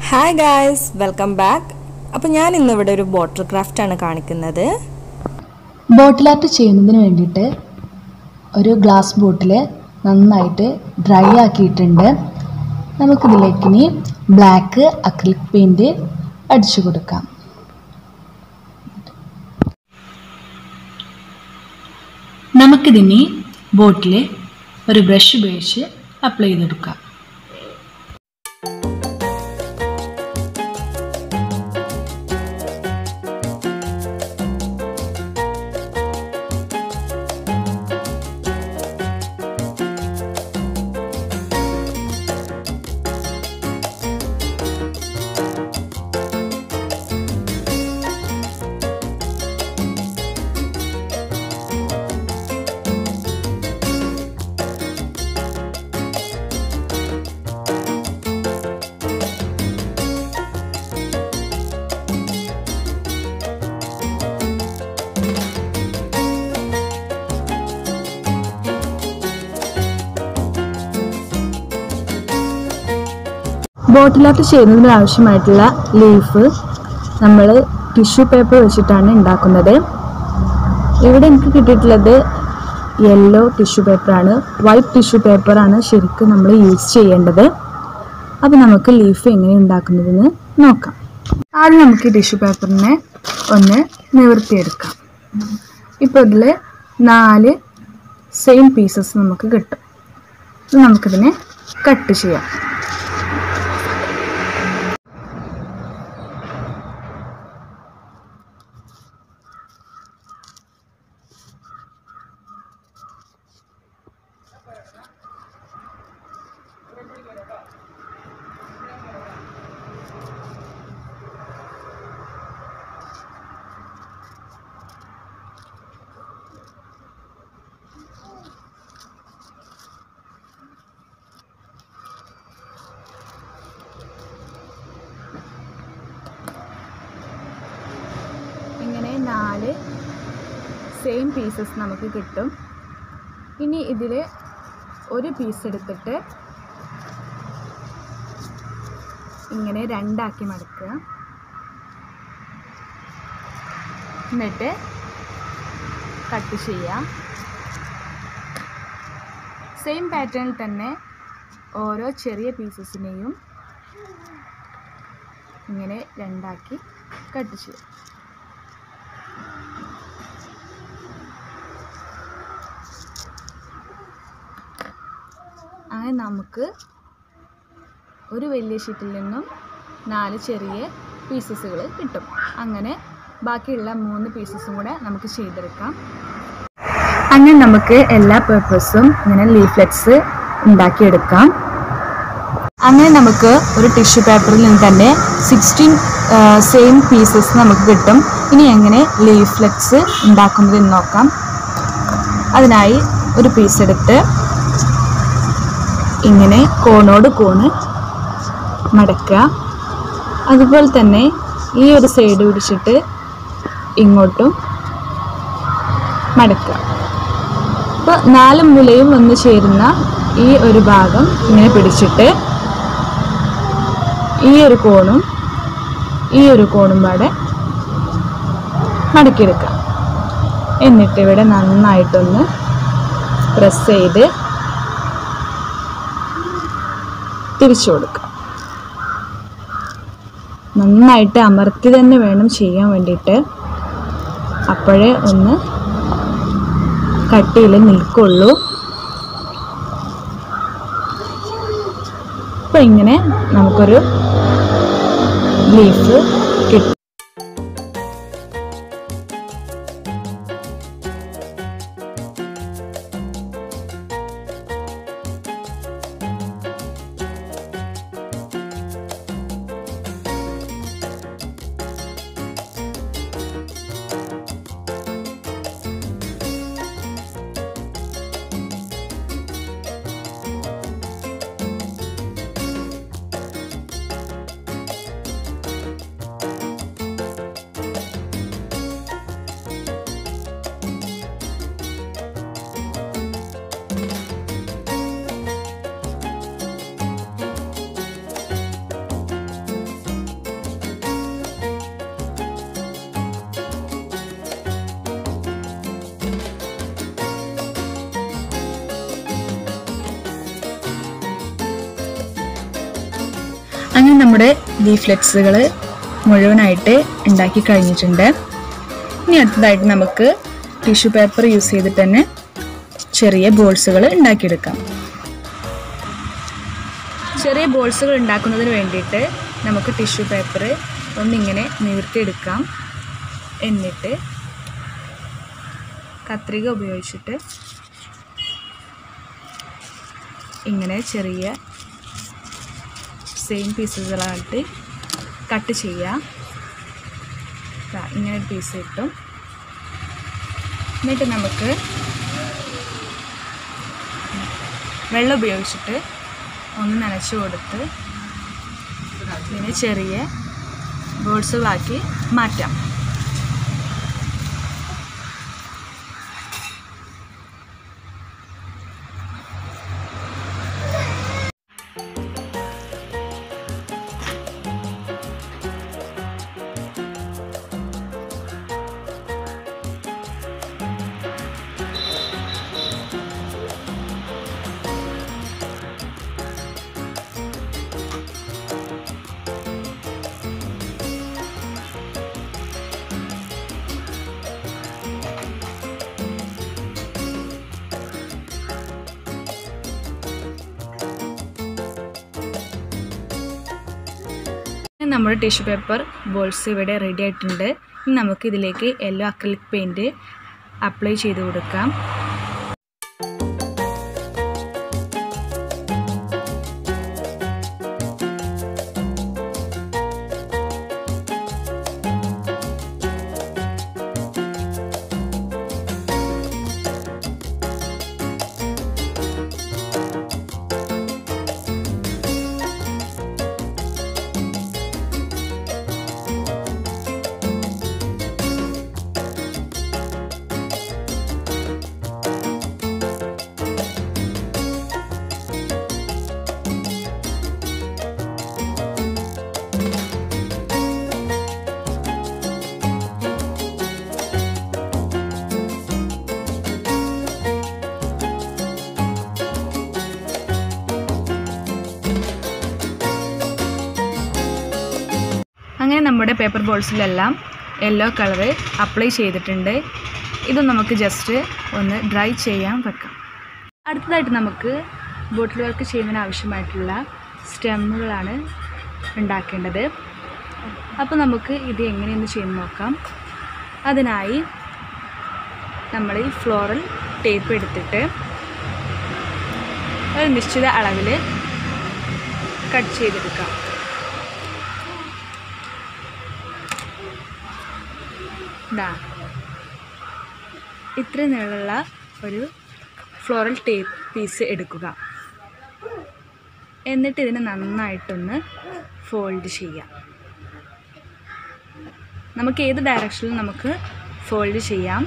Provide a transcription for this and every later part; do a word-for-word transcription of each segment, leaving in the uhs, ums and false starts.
Hi guys, welcome back. അപ്പോൾ ഞാൻ ഇന്നിവിടെ ഒരു ബോട്ടിൽ ക്രാഫ്റ്റ് ആണ് കാണിക്കുന്നത്. ബോട്ടിൽ ആർട്ട് ചെയ്യുന്നതിന് വേണ്ടിയിട്ട് ഒരു ഗ്ലാസ് ബോട്ടിൽ നന്നായിട്ട് ഡ്രൈ ആക്കിയിട്ടുണ്ട്. നമുക്കിതിലേക്ക് ഇനി ബ്ലാക്ക് അക്രിലിക് പെയിൻറ് അടിച്ചു കൊടുക്കാം. നമുക്കിതിനി ബോട്ടിൽ ഒരു ബ്രഷ് ഉപയോഗിച്ച് അപ്ലൈ ചെയ്തെടുക്കാം. ബോട്ടിൽ ആർട്ട് ചെയ്യുന്നതിന് ആവശ്യമായിട്ടുള്ള ലീഫ് നമ്മൾ ടിഷ്യൂ പേപ്പർ വെച്ചിട്ടാണ് ഉണ്ടാക്കുന്നത്. ഇവിടെ എനിക്ക് കിട്ടിയിട്ടുള്ളത് യെല്ലോ ടിഷ്യൂ പേപ്പറാണ്. വൈറ്റ് ടിഷ്യൂ പേപ്പറാണ് ശരിക്കും നമ്മൾ യൂസ് ചെയ്യേണ്ടത്. അപ്പോൾ നമുക്ക് ലീഫ് എങ്ങനെ ഉണ്ടാക്കുന്നതെന്ന് നോക്കാം. ആദ്യം നമുക്ക് ടിഷ്യൂ പേപ്പറിനെ ഒന്ന് നിവർത്തിയെടുക്കാം. ഇപ്പോൾ ഇതിൽ നാല് സെയിം പീസസ് നമുക്ക് കിട്ടും. നമുക്കിതിനെ കട്ട് ചെയ്യാം. ഇങ്ങനെ നാല് സെയിം പീസസ് നമുക്ക് കിട്ടും. ഇനി ഇതിൽ ഒരു പീസ് എടുത്തിട്ട് ഇങ്ങനെ രണ്ടാക്കി മടക്കുക. എന്നിട്ട് കട്ട് ചെയ്യാം. സെയിം പാറ്റേണിൽ തന്നെ ഓരോ ചെറിയ പീസസിനെയും ഇങ്ങനെ രണ്ടാക്കി കട്ട് ചെയ്യാം. അങ്ങനെ നമുക്ക് ഒരു വലിയ ഷീറ്റിൽ നിന്നും നാല് ചെറിയ പീസസുകൾ കിട്ടും. അങ്ങനെ ബാക്കിയുള്ള മൂന്ന് പീസസും കൂടെ നമുക്ക് ചെയ്തെടുക്കാം. അങ്ങനെ നമുക്ക് എല്ലാ പേപ്പേഴ്സും ഇങ്ങനെ ലീഫ്ലെറ്റ്സ് ഉണ്ടാക്കിയെടുക്കാം. അങ്ങനെ നമുക്ക് ഒരു ടിഷ്യൂ പേപ്പറിൽ നിന്ന് തന്നെ സിക്സ്റ്റീൻ സെയിം പീസസ് നമുക്ക് കിട്ടും. ഇനി എങ്ങനെ ലീഫ്ലെറ്റ്സ് ഉണ്ടാക്കുന്നതെന്ന് നോക്കാം. അതിനായി ഒരു പീസ് എടുത്ത് ഇങ്ങനെ കോണോട് കോണ് മടക്കുക. അതുപോലെ തന്നെ ഈ ഒരു സൈഡ് പിടിച്ചിട്ട് ഇങ്ങോട്ടും മടക്കുക. അപ്പോൾ നാല് മൂലയും ഒന്ന് ചേരുന്ന ഈ ഒരു ഭാഗം ഇങ്ങനെ പിടിച്ചിട്ട് ഈ ഒരു കോണും ഈ ഒരു കോണും പാടെ മടക്കിയെടുക്കുക. എന്നിട്ട് ഇവിടെ നന്നായിട്ടൊന്ന് പ്രസ് ചെയ്ത് തിരിച്ചു കൊടുക്കുക. നന്നായിട്ട് അമർത്തി തന്നെ വേണം ചെയ്യാൻ വേണ്ടിയിട്ട്. അപ്പോഴേ ഒന്ന് കട്ടിയിൽ നിൽക്കുള്ളൂ. അപ്പോൾ ഇങ്ങനെ നമുക്കൊരു ലീഫ് കിട്ടും. അങ്ങനെ നമ്മുടെ ലീഫ്ലെറ്റ്സുകൾ മുഴുവനായിട്ട് ഉണ്ടാക്കി കഴിഞ്ഞിട്ടുണ്ട്. ഇനി അടുത്തതായിട്ട് നമുക്ക് ടിഷ്യൂ പേപ്പർ യൂസ് ചെയ്തിട്ട് തന്നെ ചെറിയ ബോൾസുകൾ ഉണ്ടാക്കിയെടുക്കാം. ചെറിയ ബോൾസുകൾ ഉണ്ടാക്കുന്നതിന് വേണ്ടിയിട്ട് നമുക്ക് ടിഷ്യൂ പേപ്പർ ഒന്നിങ്ങനെ നീർത്തിയെടുക്കാം. എന്നിട്ട് കത്രിക ഉപയോഗിച്ചിട്ട് ഇങ്ങനെ ചെറിയ സെയിം പീസുകളായിട്ട് കട്ട് ചെയ്യുക. ഇങ്ങനെ ഒരു പീസ് കിട്ടും. എന്നിട്ട് നമുക്ക് വെള്ളം ഉപയോഗിച്ചിട്ട് ഒന്ന് നനച്ച് കൊടുത്ത് ഇതിനെ ചെറിയ ബോൾസുകളാക്കി മാറ്റാം. നമ്മുടെ ടിഷ്യൂ പേപ്പർ ബോൾസ് ഇവിടെ റെഡി ആയിട്ടുണ്ട്. ഇനി നമുക്ക് ഇതിലേക്ക് യെല്ലോ അക്രിലിക് പെയിൻറ്റ് അപ്ലൈ ചെയ്ത് കൊടുക്കാം. അങ്ങനെ നമ്മുടെ പേപ്പർ ബോൾസിലെല്ലാം യെല്ലോ കളറ് അപ്ലൈ ചെയ്തിട്ടുണ്ട്. ഇത് നമുക്ക് ജസ്റ്റ് ഒന്ന് ഡ്രൈ ചെയ്യാൻ വെക്കാം. അടുത്തതായിട്ട് നമുക്ക് ബോട്ടിൽ വർക്ക് ചെയ്യുന്നതിന് ആവശ്യമായിട്ടുള്ള സ്റ്റെമ്മുകളാണ് ഉണ്ടാക്കേണ്ടത്. അപ്പോൾ നമുക്ക് ഇത് എങ്ങനെയെന്ന് ചെയ്ത് നോക്കാം. അതിനായി നമ്മൾ ഈ ഫ്ലോറൽ ടേപ്പ് എടുത്തിട്ട് ഒരു നിശ്ചിത അളവിൽ കട്ട് ചെയ്തെടുക്കാം. ഇത്ര നീളമുള്ള ഒരു ഫ്ലോറൽ ടേപ്പ് പീസ് എടുക്കുക. എന്നിട്ട് ഇതിനെ നന്നായിട്ടൊന്ന് ഫോൾഡ് ചെയ്യാം. നമുക്ക് ഏത് ഡയറക്ഷനിലും നമുക്ക് ഫോൾഡ് ചെയ്യാം.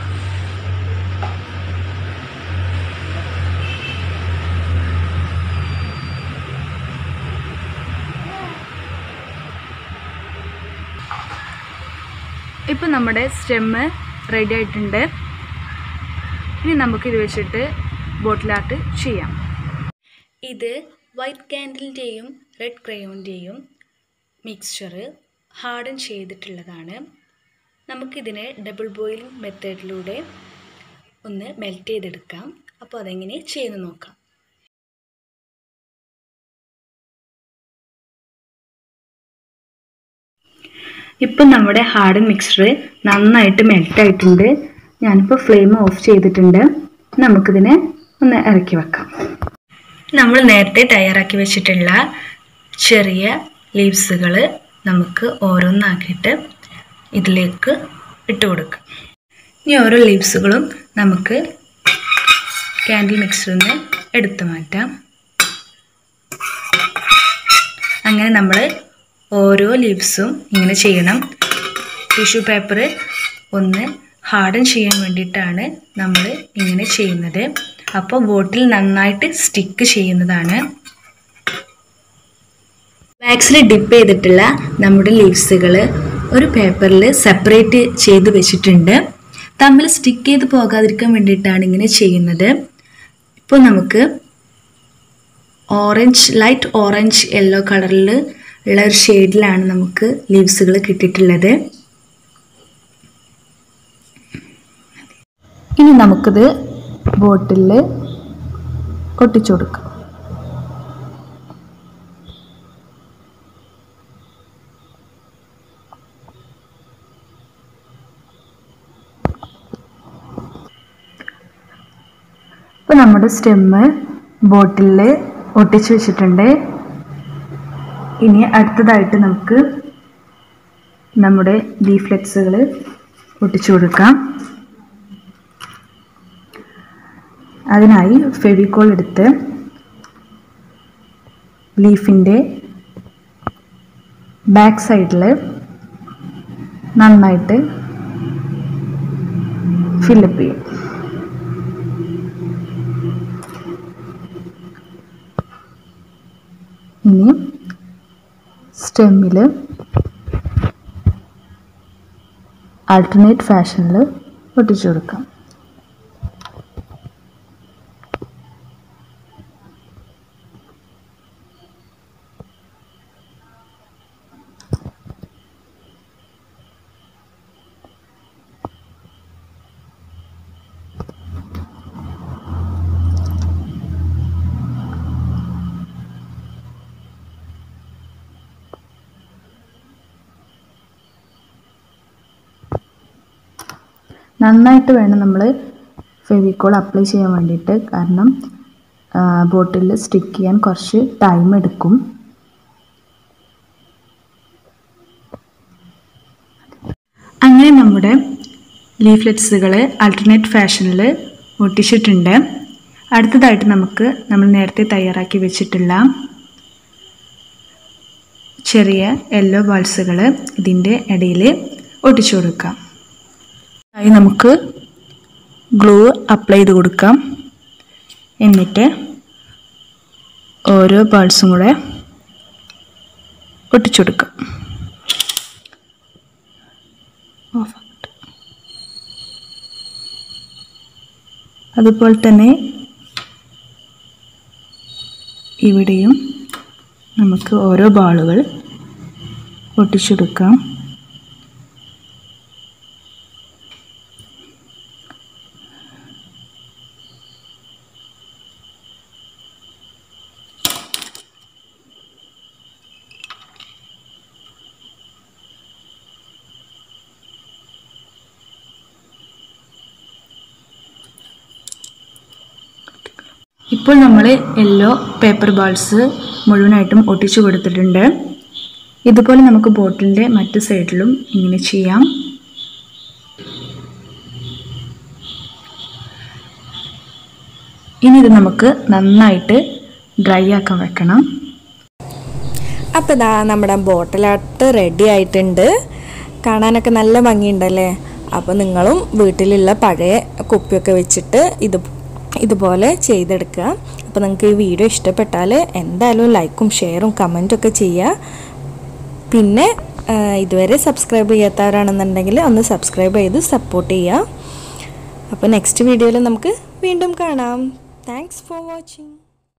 ഇപ്പം നമ്മുടെ സ്റ്റെമ്മ് റെഡി ആയിട്ടുണ്ട്. ഇനി നമുക്കിത് വെച്ചിട്ട് ബോട്ടിൽ ആർട്ട് ചെയ്യാം. ഇത് വൈറ്റ് കാൻഡിലിൻ്റെയും റെഡ് ക്രയോണിൻ്റെയും മിക്സ്ചർ ഹാർഡൻ ചെയ്തിട്ടുള്ളതാണ്. നമുക്കിതിനെ ഡബിൾ ബോയിലിംഗ് മെത്തേഡിലൂടെ ഒന്ന് മെൽറ്റ് ചെയ്തെടുക്കാം. അപ്പോൾ അതെങ്ങനെ ചെയ്ത് നോക്കാം. ഇപ്പം നമ്മുടെ ഹാർഡൻ മിക്സ്ചർ നന്നായിട്ട് മെൽറ്റായിട്ടുണ്ട്. ഞാനിപ്പോൾ ഫ്ലെയിം ഓഫ് ചെയ്തിട്ടുണ്ട്. നമുക്കിതിനെ ഒന്ന് ഇറക്കി വെക്കാം. നമ്മൾ നേരത്തെ തയ്യാറാക്കി വെച്ചിട്ടുള്ള ചെറിയ ലീവ്സുകൾ നമുക്ക് ഓരോന്നാക്കിയിട്ട് ഇതിലേക്ക് ഇട്ട് കൊടുക്കാം. ഇനി ഓരോ ലീവ്സുകളും നമുക്ക് കാൻഡിൽ മിക്സറിൽ നിന്ന് എടുത്തു മാറ്റാം. അങ്ങനെ നമ്മൾ ഓരോ ലീവ്സും ഇങ്ങനെ ചെയ്യണം. ടിഷ്യൂ പേപ്പർ ഒന്ന് ഹാർഡൻ ചെയ്യാൻ വേണ്ടിയിട്ടാണ് നമ്മൾ ഇങ്ങനെ ചെയ്യുന്നത്. അപ്പോൾ ബോട്ടിൽ നന്നായിട്ട് സ്റ്റിക്ക് ചെയ്യുന്നതാണ്. വാക്സിൽ ഡിപ്പ് ചെയ്തിട്ടുള്ള നമ്മുടെ ലീവ്സുകൾ ഒരു പേപ്പറിൽ സെപ്പറേറ്റ് ചെയ്ത് വെച്ചിട്ടുണ്ട്. തമ്മിൽ സ്റ്റിക്ക് ചെയ്ത് പോകാതിരിക്കാൻ വേണ്ടിയിട്ടാണ് ഇങ്ങനെ ചെയ്യുന്നത്. ഇപ്പോൾ നമുക്ക് ഓറഞ്ച് ലൈറ്റ് ഓറഞ്ച് യെല്ലോ കളറിൽ ഉള്ള ഒരു ഷെയ്ഡിലാണ് നമുക്ക് ലീവ്സുകൾ കിട്ടിയിട്ടുള്ളത്. ഇനി നമുക്കിത് ബോട്ടിലിൽ ഒട്ടിച്ചു കൊടുക്കാം. ഇപ്പോൾ നമ്മുടെ സ്റ്റെമ്മ് ബോട്ടിലിൽ ഒട്ടിച്ച് വെച്ചിട്ടുണ്ട്. ഇനി അടുത്തതായിട്ട് നമുക്ക് നമ്മുടെ ലീഫ്ലെറ്റ്സുകൾ ഒട്ടിച്ചു കൊടുക്കാം. അതിനായി ഫെവിക്കോൾ എടുത്ത് ലീഫിൻ്റെ ബാക്ക് സൈഡിൽ നന്നായിട്ട് ഫില്ലപ്പ് ചെയ്യും. ഇനി സ്റ്റെമ്മിൽ ആൾട്ടർനേറ്റ് ഫാഷനിൽ ഒട്ടിച്ചു കൊടുക്കാം. നന്നായിട്ട് വേണം നമ്മൾ ഫെവിക്കോൾ അപ്ലൈ ചെയ്യാൻ വേണ്ടിയിട്ട്, കാരണം ബോട്ടിൽ സ്റ്റിക്ക് ചെയ്യാൻ കുറച്ച് ടൈം എടുക്കും. അങ്ങനെ നമ്മുടെ ലീഫ്ലെറ്റ്സുകൾ ആൾട്ടർനേറ്റ് ഫാഷനിൽ ഒട്ടിച്ചിട്ടുണ്ട്. അടുത്തതായിട്ട് നമുക്ക് നമ്മൾ നേരത്തെ തയ്യാറാക്കി വെച്ചിട്ടുള്ള ചെറിയ യെല്ലോ ബൾസുകൾ ഇതിൻ്റെ ഇടയിൽ ഒട്ടിച്ചു കൊടുക്കാം. ആയി നമുക്ക് ഗ്ലൂ അപ്ലൈ ചെയ്ത് കൊടുക്കാം. എന്നിട്ട് ഓരോ ബൾസും കൂടെ ഒട്ടിച്ചു കൊടുക്കാം. അതുപോലെ തന്നെ ഇവിടെയും നമുക്ക് ഓരോ ബാളുകൾ ഒട്ടിച്ചു കൊടുക്കാം. ഇപ്പോൾ നമ്മൾ യെല്ലോ പേപ്പർ ബാൾസ് മുഴുവനായിട്ടും ഒട്ടിച്ചു കൊടുത്തിട്ടുണ്ട്. ഇതുപോലെ നമുക്ക് ബോട്ടിലിൻ്റെ മറ്റ് സൈഡിലും ഇങ്ങനെ ചെയ്യാം. ഇനി ഇത് നമുക്ക് നന്നായിട്ട് ഡ്രൈ ആക്കാൻ വെക്കണം. അപ്പോൾ ഇതാ നമ്മുടെ ബോട്ടിലാട്ട് റെഡി ആയിട്ടുണ്ട്. കാണാനൊക്കെ നല്ല ഭംഗിയുണ്ടല്ലേ. അപ്പോൾ നിങ്ങളും വീട്ടിലുള്ള പഴയ കുപ്പിയൊക്കെ വെച്ചിട്ട് ഇത് ഇതുപോലെ ചെയ്തെടുക്കുക. അപ്പോൾ നിങ്ങൾക്ക് ഈ വീഡിയോ ഇഷ്ടപ്പെട്ടാൽ എന്തായാലും ലൈക്കും ഷെയറും കമൻറ്റും ഒക്കെ ചെയ്യുക. പിന്നെ ഇതുവരെ സബ്സ്ക്രൈബ് ചെയ്യാത്തവരാണെന്നുണ്ടെങ്കിൽ ഒന്ന് സബ്സ്ക്രൈബ് ചെയ്ത് സപ്പോർട്ട് ചെയ്യുക. അപ്പോൾ നെക്സ്റ്റ് വീഡിയോയിൽ നമുക്ക് വീണ്ടും കാണാം. Thanks for watching.